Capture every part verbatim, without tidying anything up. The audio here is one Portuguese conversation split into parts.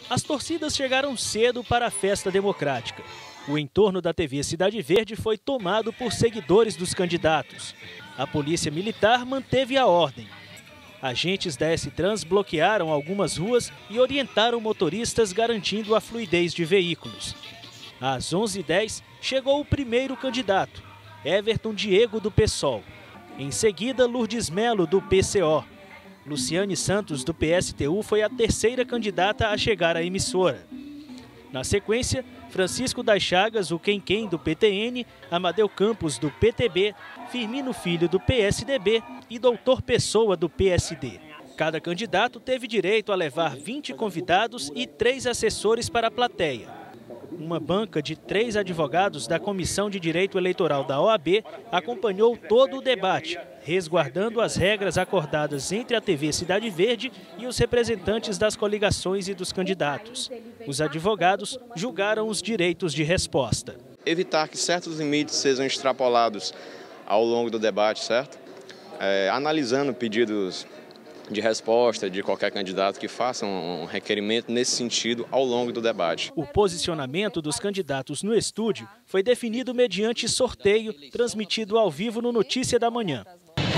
As torcidas chegaram cedo para a festa democrática. O entorno da T V Cidade Verde foi tomado por seguidores dos candidatos. A polícia militar manteve a ordem. Agentes da S-Trans bloquearam algumas ruas e orientaram motoristas, garantindo a fluidez de veículos. Às onze e dez, chegou o primeiro candidato, Everton Diego, do PSOL. Em seguida, Lourdes Melo, do P C O. Luciane Santos, do P S T U, foi a terceira candidata a chegar à emissora. Na sequência, Francisco das Chagas, o Quem-Quem, do P T N, Amadeu Campos, do P T B, Firmino Filho, do P S D B e Doutor Pessoa, do P S D. Cada candidato teve direito a levar vinte convidados e três assessores para a plateia. Uma banca de três advogados da Comissão de Direito Eleitoral da O A B acompanhou todo o debate, resguardando as regras acordadas entre a T V Cidade Verde e os representantes das coligações e dos candidatos. Os advogados julgaram os direitos de resposta. Evitar que certos limites sejam extrapolados ao longo do debate, certo? É, analisando pedidos de resposta de qualquer candidato que faça um requerimento nesse sentido ao longo do debate. O posicionamento dos candidatos no estúdio foi definido mediante sorteio, transmitido ao vivo no Notícia da Manhã.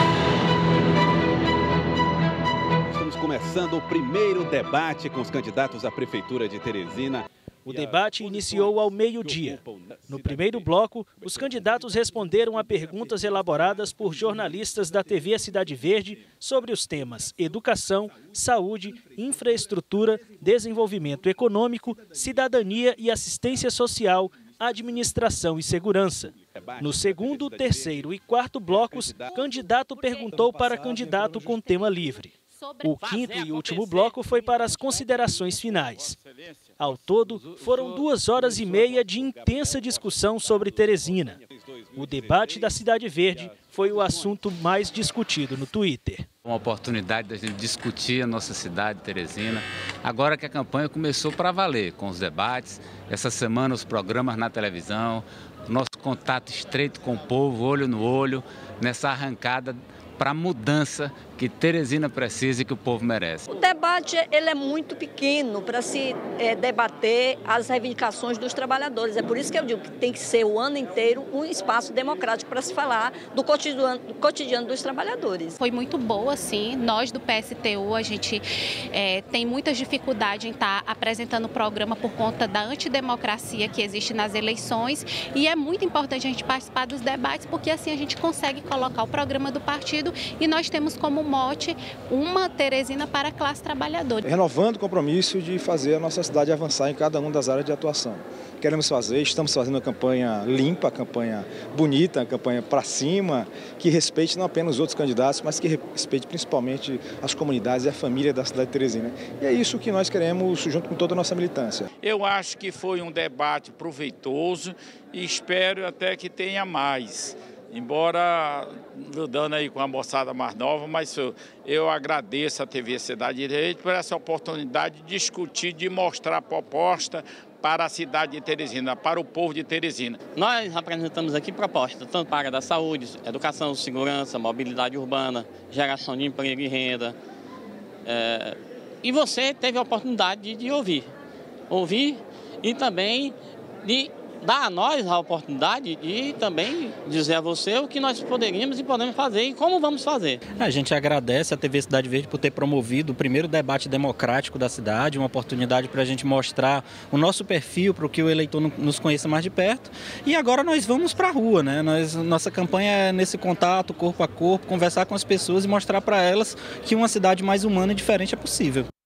Estamos começando o primeiro debate com os candidatos à Prefeitura de Teresina. O debate iniciou ao meio-dia. No primeiro bloco, os candidatos responderam a perguntas elaboradas por jornalistas da T V Cidade Verde sobre os temas educação, saúde, infraestrutura, desenvolvimento econômico, cidadania e assistência social, administração e segurança. No segundo, terceiro e quarto blocos, candidato perguntou para candidato com tema livre. O quinto e último bloco foi para as considerações finais. Ao todo, foram duas horas e meia de intensa discussão sobre Teresina. O debate da Cidade Verde foi o assunto mais discutido no Twitter. Uma oportunidade da gente discutir a nossa cidade, Teresina. Agora que a campanha começou para valer, com os debates, essa semana os programas na televisão, nosso contato estreito com o povo, olho no olho, nessa arrancada para a mudança que Teresina precisa e que o povo merece. O debate ele é muito pequeno para se é, debater as reivindicações dos trabalhadores. É por isso que eu digo que tem que ser o ano inteiro um espaço democrático para se falar do cotidiano, do cotidiano dos trabalhadores. Foi muito boa, sim. Nós do P S T U, a gente é, tem muitas dificuldades em estar apresentando o programa por conta da antidemocracia que existe nas eleições. E é muito importante a gente participar dos debates, porque assim a gente consegue colocar o programa do partido e nós temos como mote uma Teresina para a classe trabalhadora. Renovando o compromisso de fazer a nossa cidade avançar em cada uma das áreas de atuação. Queremos fazer, estamos fazendo uma campanha limpa, campanha bonita, campanha para cima, que respeite não apenas os outros candidatos, mas que respeite principalmente as comunidades e a família da cidade de Teresina. E é isso que nós queremos junto com toda a nossa militância. Eu acho que foi um debate proveitoso e espero até que tenha mais. Embora lidando aí com a moçada mais nova, mas eu, eu agradeço a T V Cidade Verde por essa oportunidade de discutir, de mostrar a proposta para a cidade de Teresina, para o povo de Teresina. Nós apresentamos aqui propostas, tanto para a área da saúde, educação, segurança, mobilidade urbana, geração de emprego e renda. É, e você teve a oportunidade de, de ouvir, ouvir e também de dar a nós a oportunidade de também dizer a você o que nós poderíamos e podemos fazer e como vamos fazer. A gente agradece a T V Cidade Verde por ter promovido o primeiro debate democrático da cidade, uma oportunidade para a gente mostrar o nosso perfil para que o eleitor nos conheça mais de perto. E agora nós vamos para a rua, né? Nós, nossa campanha é nesse contato, corpo a corpo, conversar com as pessoas e mostrar para elas que uma cidade mais humana e diferente é possível.